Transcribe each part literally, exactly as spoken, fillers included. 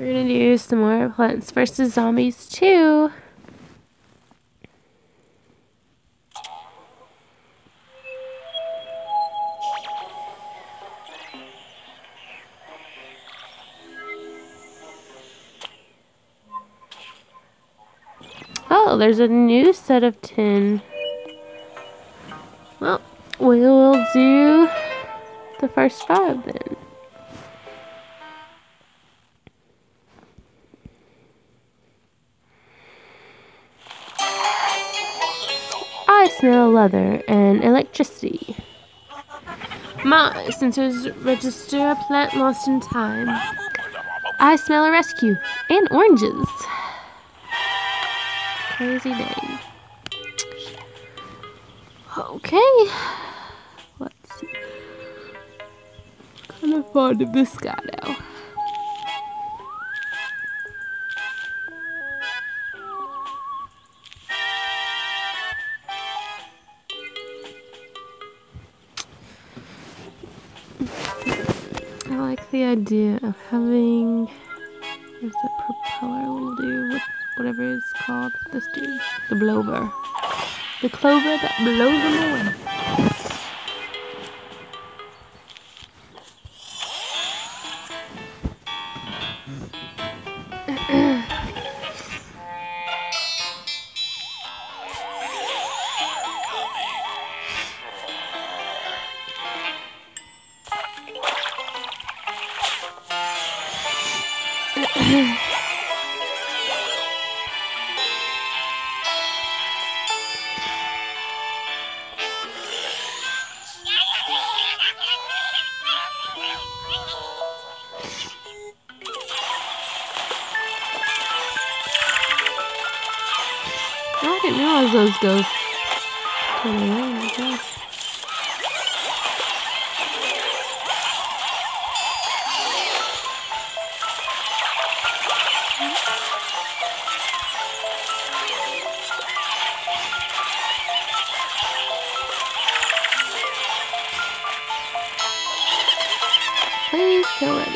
We're gonna do some more Plants versus. Zombies two. Oh, there's a new set of ten. Well, we'll do the first five then. I smell leather and electricity. My sensors register a plant lost in time. I smell a rescue and oranges. Crazy day. Okay. Let's see. Kind of fond of this guy now. I like the idea of having, there's a propeller we'll do with whatever it's called, this dude, the blower. The clover that blows them away. I didn't realize those go turn around, I guess. Please kill it.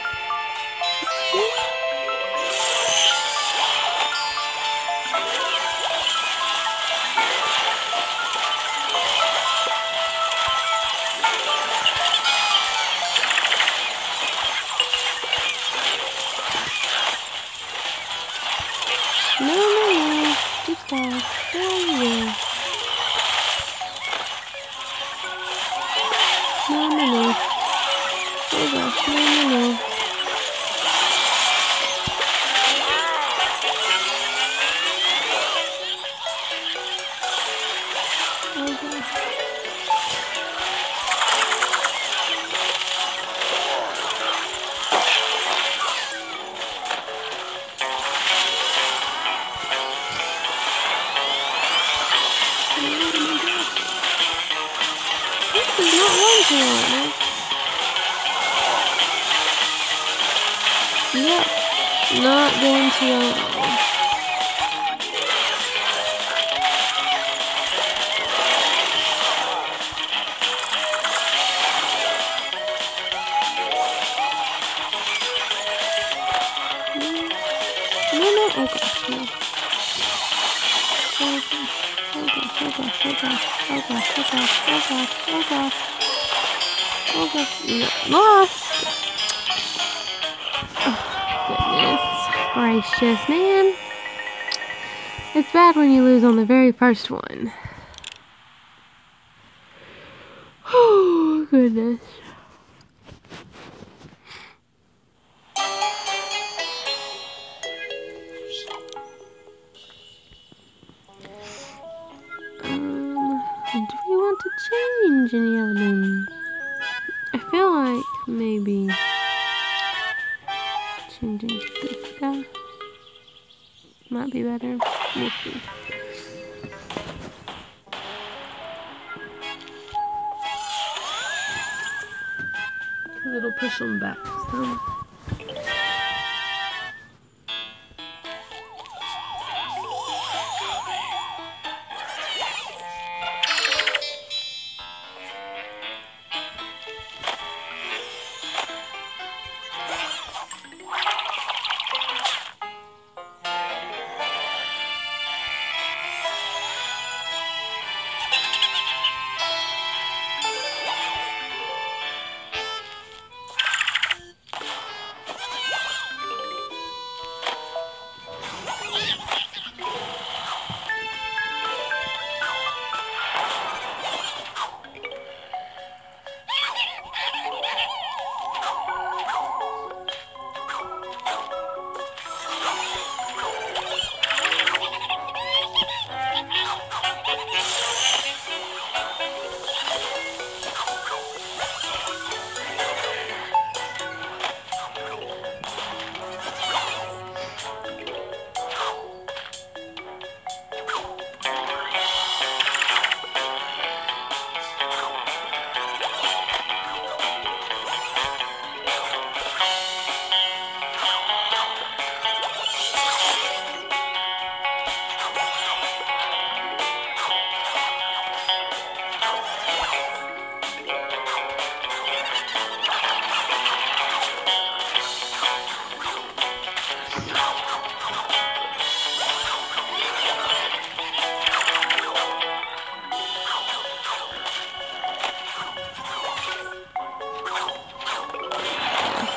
No, no, no. Just die. There you go. No, no, no. Oh gosh, no, no, no. Oh gosh. This is not one to right now. Yep, not going to allow. No, no, oh gosh, no. Oh gosh, oh gosh, oh gosh, oh gosh, oh gosh, oh gosh, oh gosh, oh gosh, oh gosh, no, lost! Oh, goodness gracious, man. It's bad when you lose on the very first one. Oh, goodness. Um, do we want to change any of them? I feel like maybe changing this guy might be better. We'll see. Because it'll push them back some.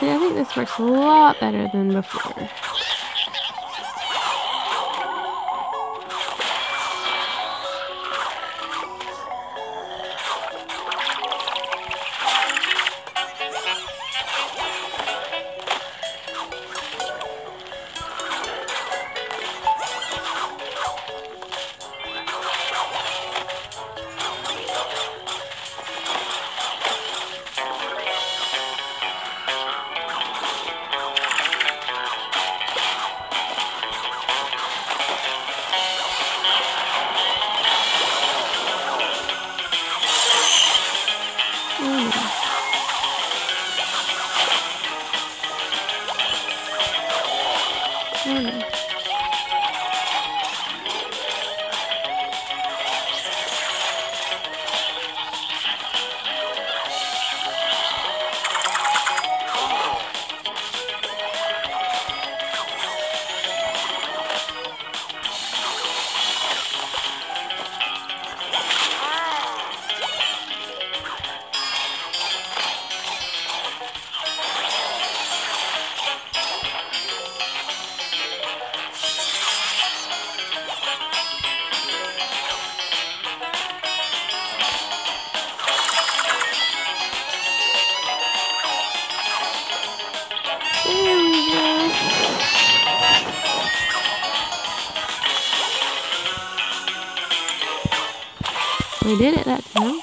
See, I think this works a lot better than before. We did it that time.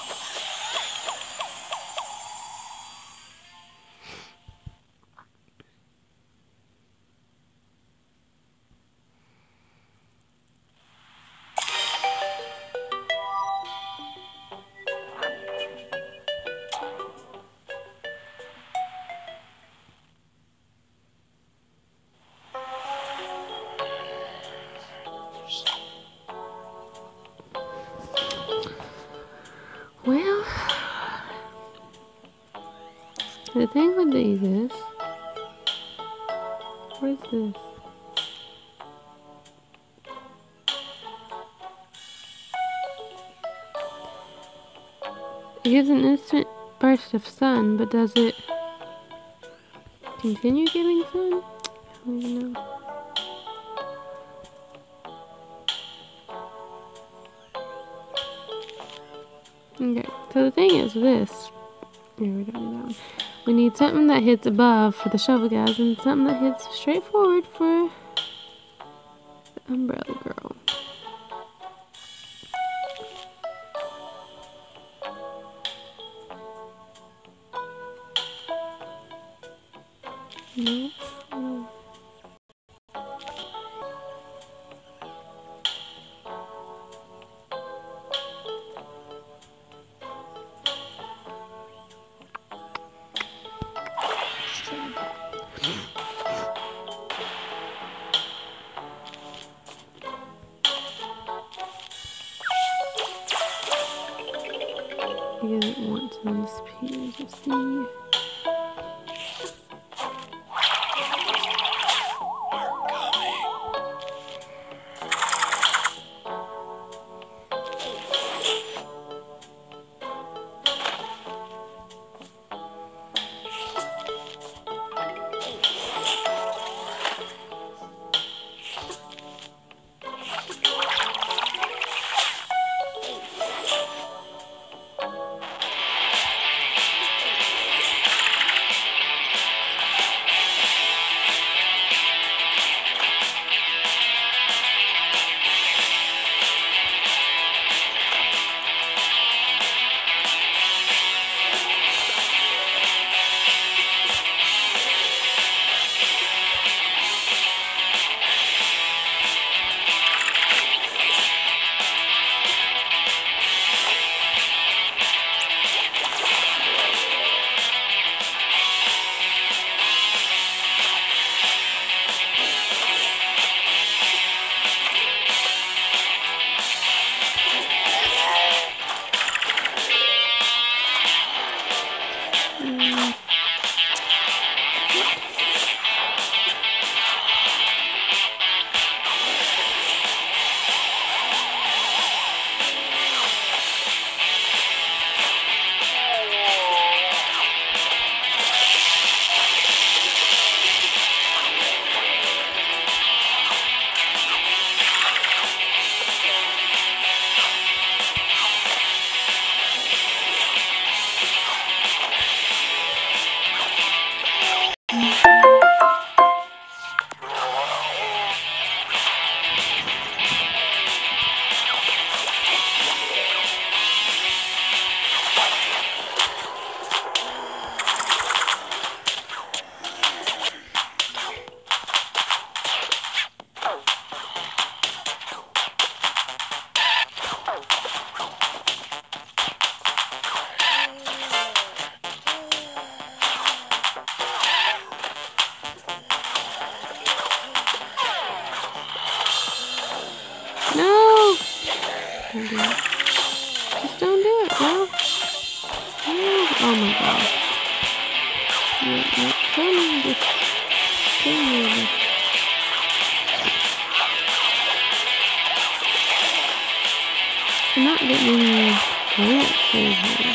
Well, the thing with these is, what is this? It gives an instant burst of sun, but does it continue giving sun? I don't even know. Okay, so the thing is this. Here, we don't need that one. We need something that hits above for the shovel guys and something that hits straight forward for the umbrella girl. Nope. No. Because it wants those pieces of sea. No, no, kill me. Just kill me. I'm not getting any plant crazy.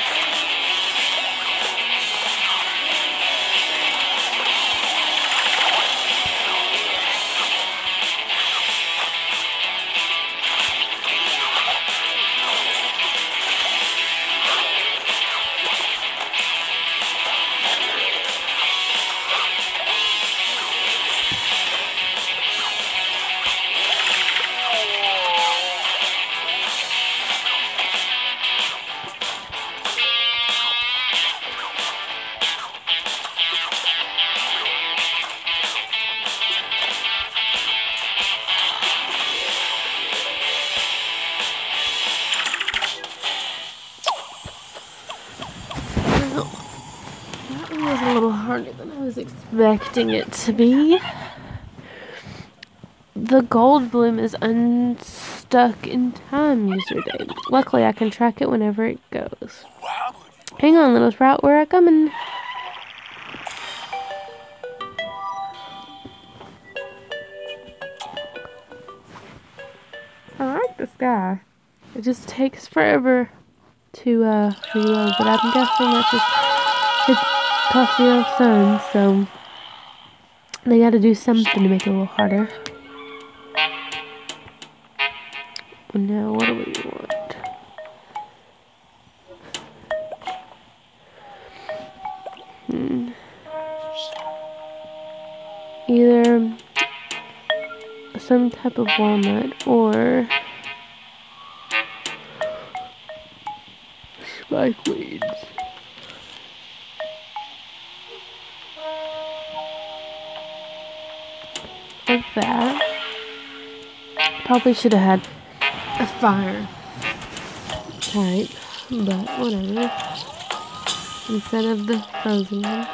A little harder than I was expecting it to be. The gold bloom is unstuck in time user day. Luckily, I can track it whenever it goes. Hang on, little sprout, we're a coming. I like this guy. It just takes forever to uh, reload, but I'm guessing that's just his Costio son, so they gotta do something to make it a little harder. Now, what do we want? Hmm. Either some type of walnut or spikeweeds. Like that. Probably should have had a fire type, but whatever. Instead of the frozen one.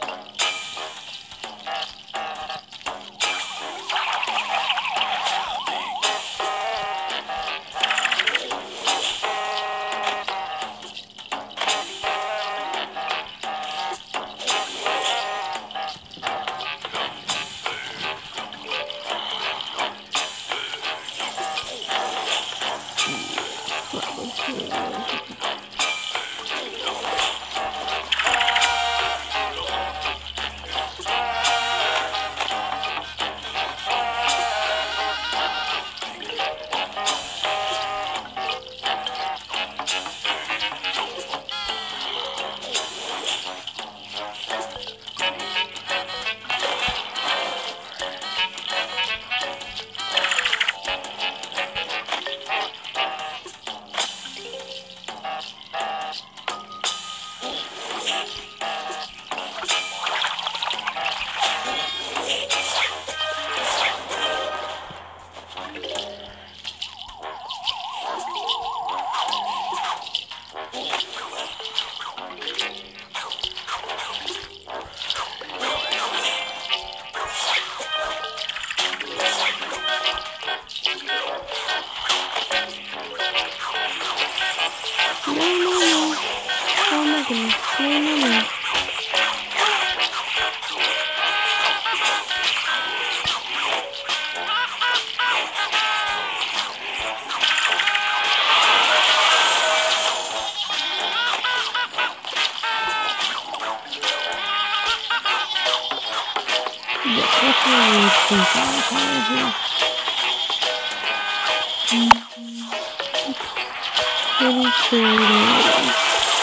Pretty sure it is.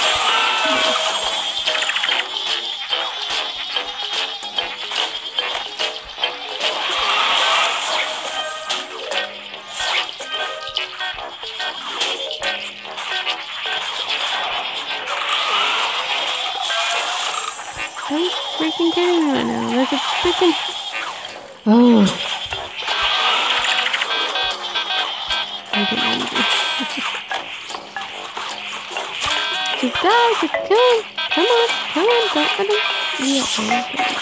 Are you freaking kidding me right now? There's a freaking... Oh. I'm getting angry. Just die, just kill him. Come on, come on, don't let him... Yeah, okay.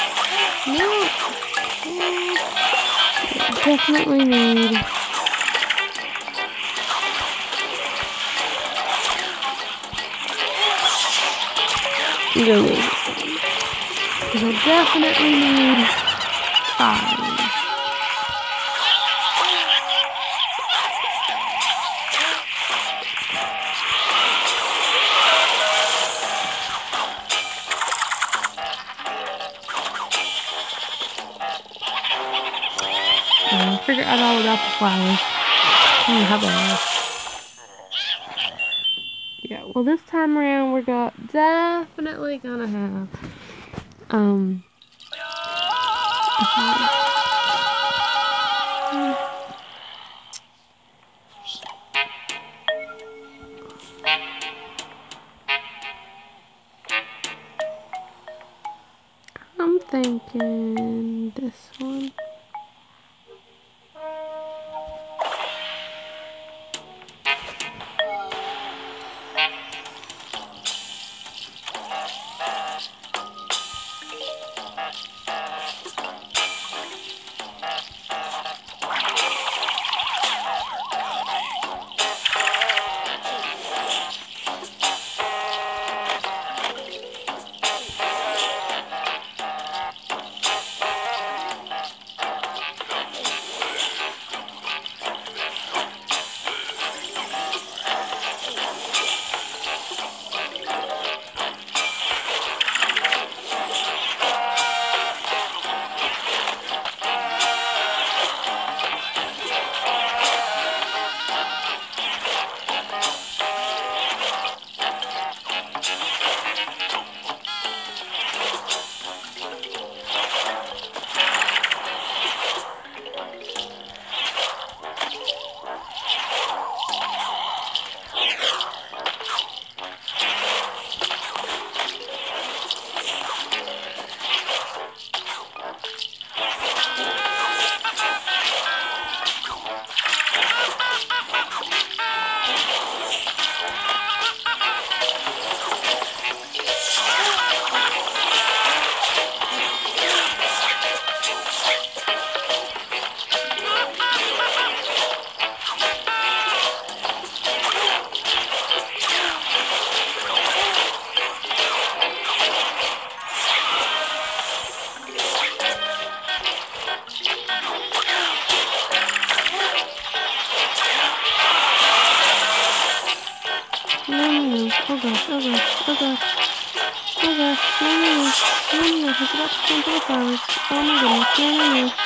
No. Yeah, definitely need I'm gonna lose this one. Because I definitely need five. I figured out all about the flowers. Hmm, how bad. Yeah, well this time around we're got definitely gonna have um I'm thinking this one. No, no, no. Oh gosh, oh gosh, oh gosh. Oh gosh, no, no, no. No, no, no. He's about to jump the flowers. Oh my goodness, no, no, no.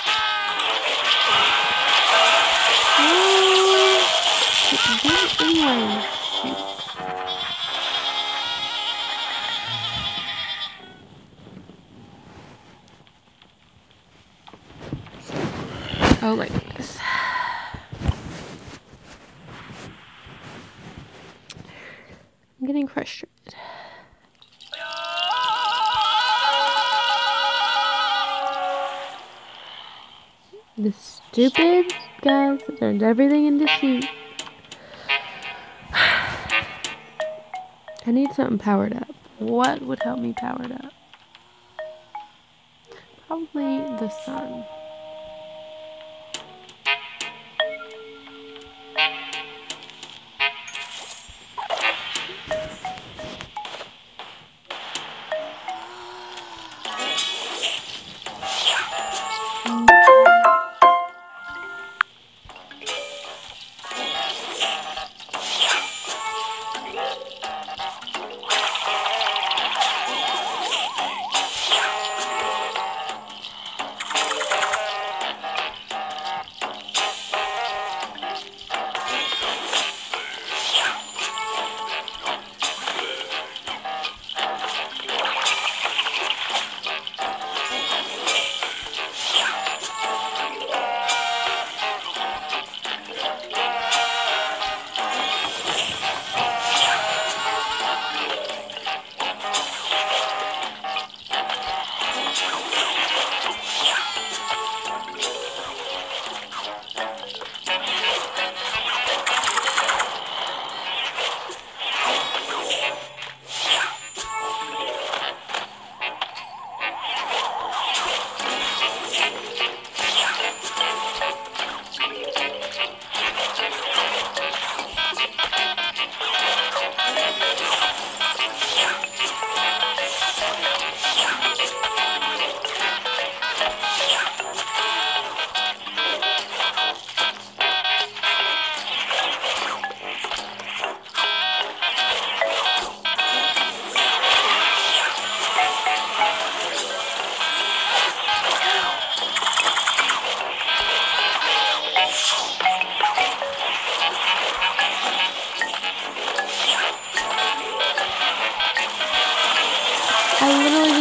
Oh, get in way. Shoot. Oh my goodness. I'm getting frustrated. The stupid guys that turned everything into sheep. I need something powered up. What would help me power it up? Probably the sun.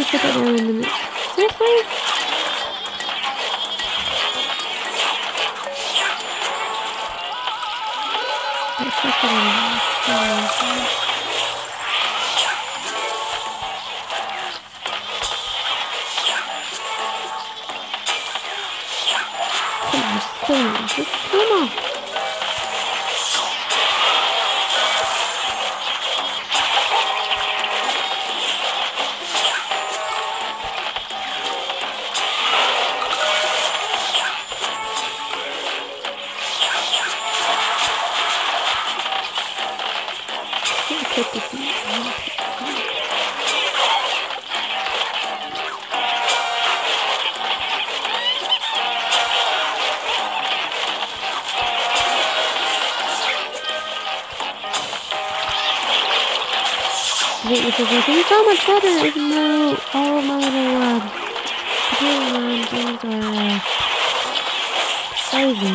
put that down in a minute. Seriously? Let's set that on the Come on, just kill me. Just kill me. Put this in. Wait, which is looking so much better, even though all of my little uh, potato and things are uh, frozen.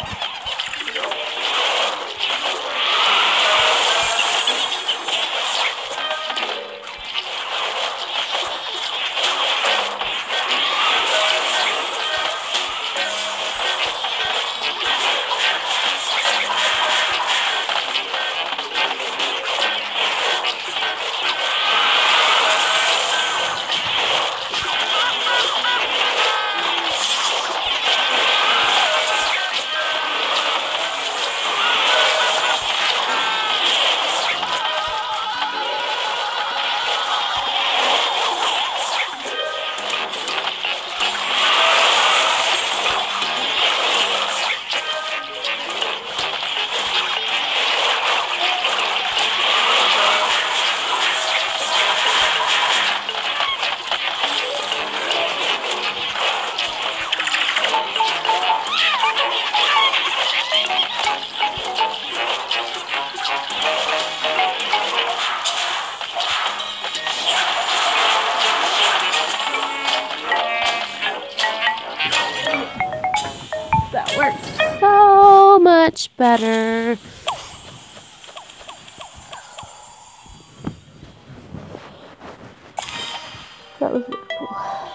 That worked so much better. That was really cool.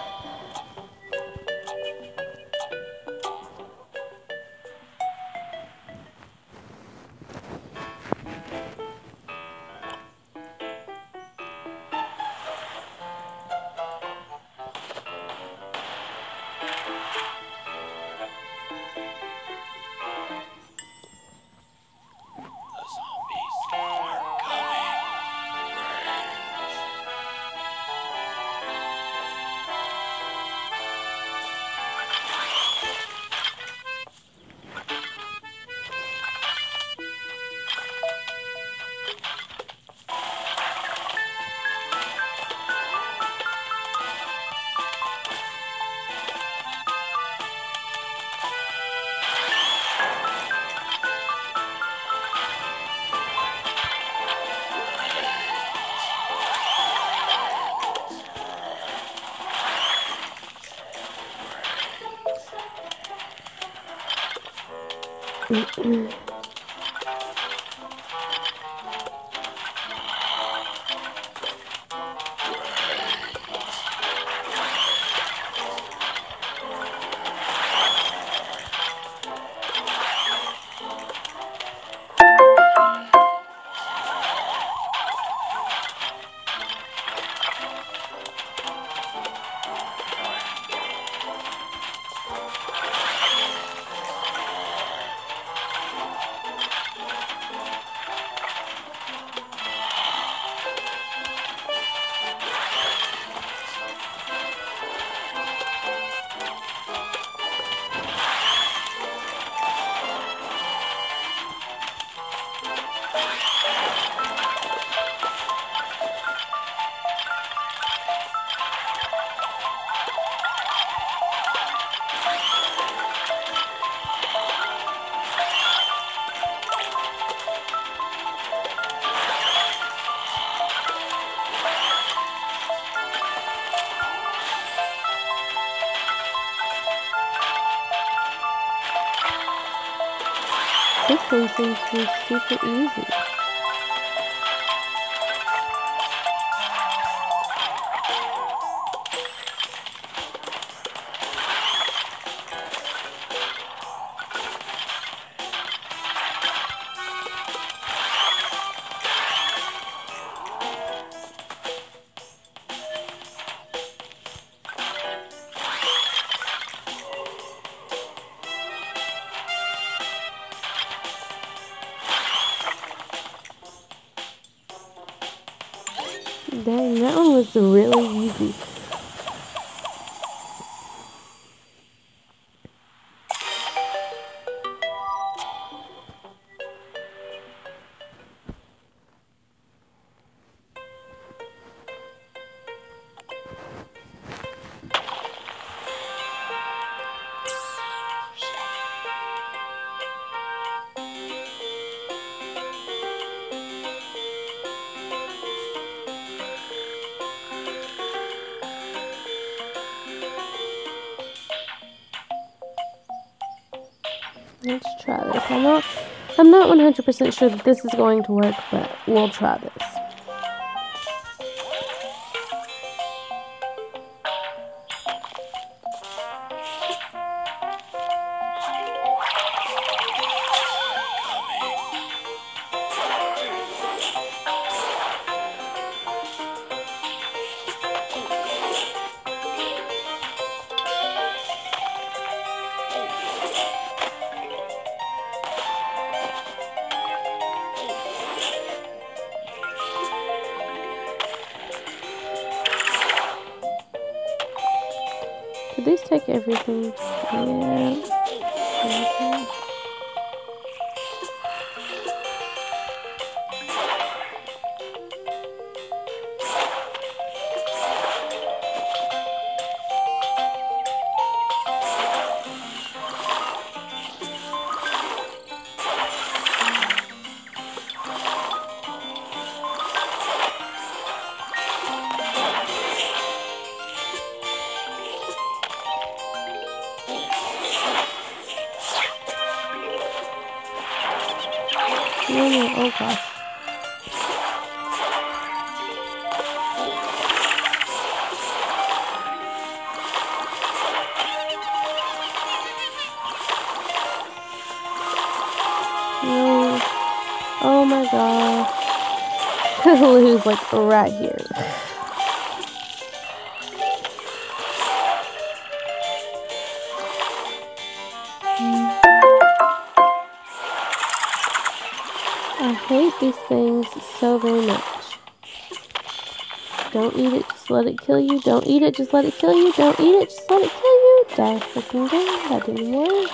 This one seems to be super easy. Dang, that one was really easy. Let's try this. I'm not I'm not one hundred percent sure that this is going to work, but we'll try this. Did these take everything? Yeah. Mm-hmm. No, no, oh gosh. No. Oh my gosh. Lou's like right here. I hate these things so very much. Don't eat it, just let it kill you. Don't eat it, just let it kill you. Don't eat it, just let it kill you. Die freaking game. That didn't work.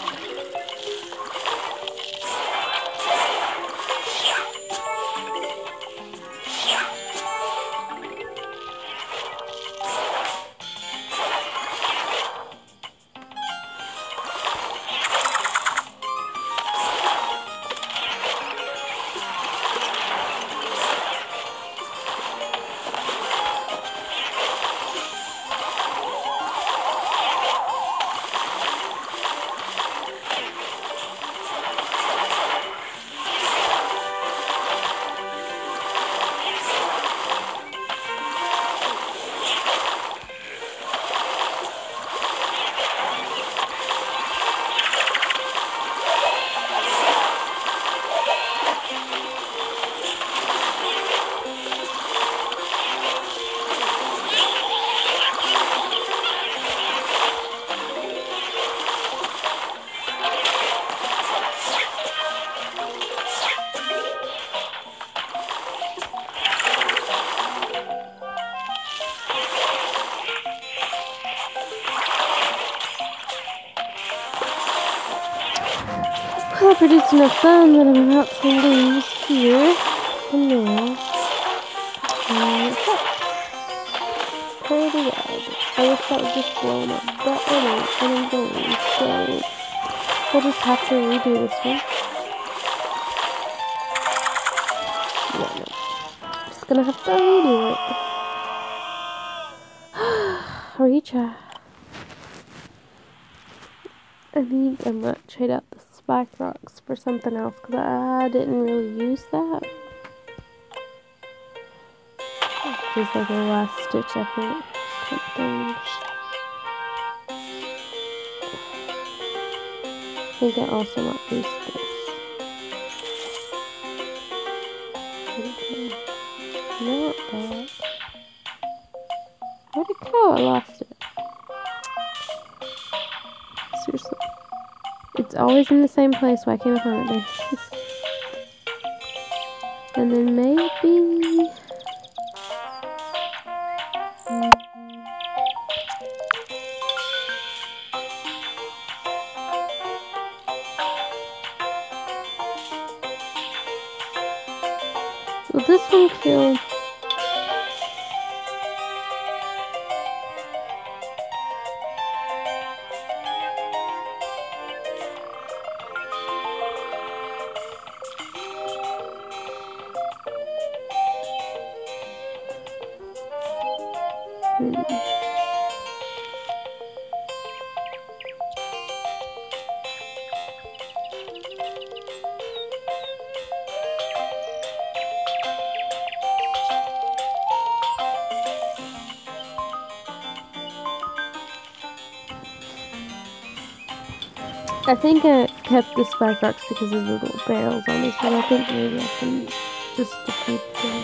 I produced enough fun that I'm about to lose here and now. And it sucks. Pretty bad. I wish that would just blow my butt in it, and I'm going, so we'll just have to redo this one. Yeah, no. Just gonna have to redo it. Retry. I need, I might trade out the spike rocks for something else because I didn't really use that. Just like a last stitch effort type thing. I think I also might use this. Okay. Not that. Where'd it go? I lost it. Seriously. It's always in the same place. Why can't I find it there? And then maybe Will this one kill? Hmm. I think I kept the spike rocks because of the little barrels on these, but I think maybe I can just defeat them.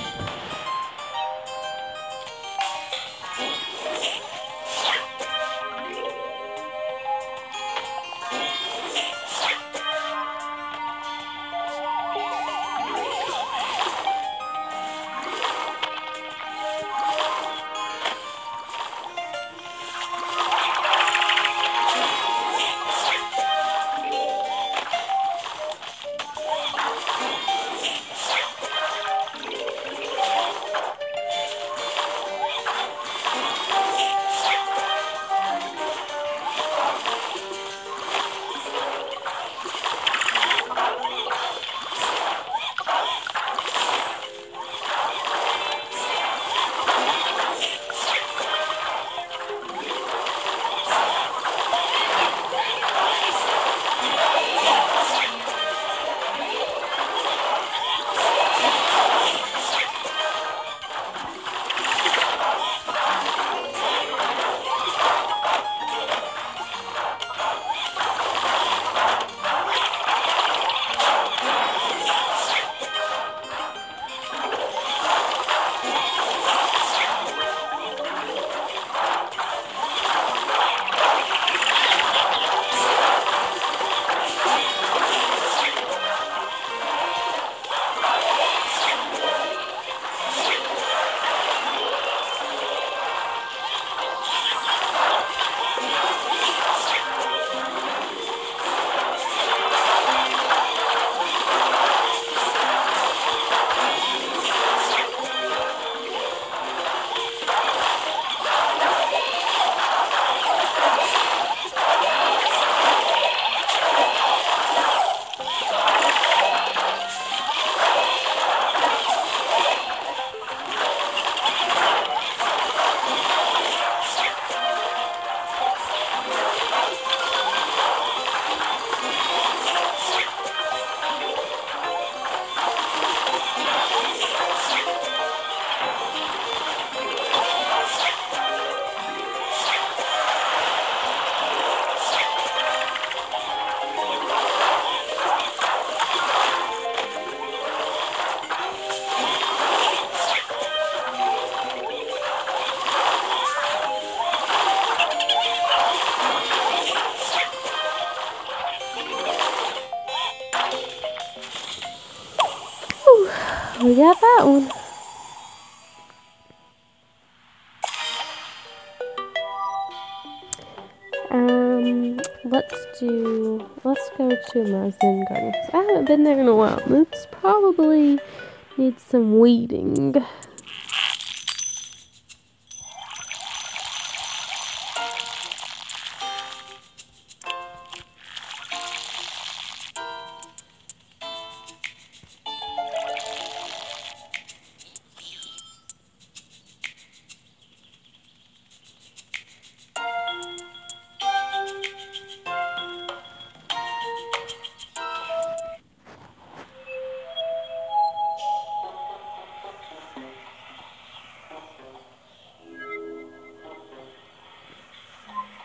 Whew, we got that one. Um, let's do, let's go to my Zen garden. I haven't been there in a while. It's probably needs some weeding.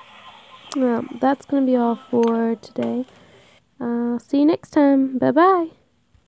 Well, that's gonna be all for today. Uh, see you next time. Bye bye.